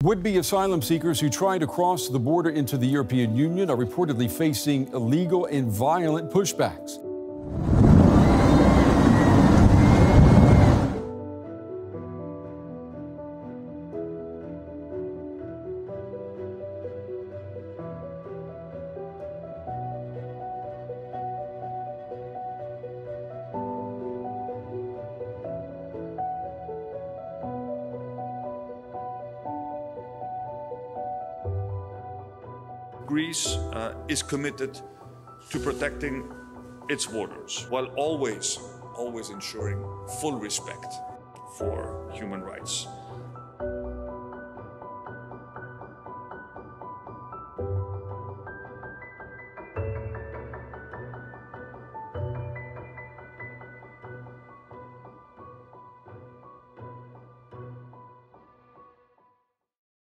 Would-be asylum seekers who try to cross the border into the European Union are reportedly facing illegal and violent pushbacks. Greece is committed to protecting its borders while always ensuring full respect for human rights.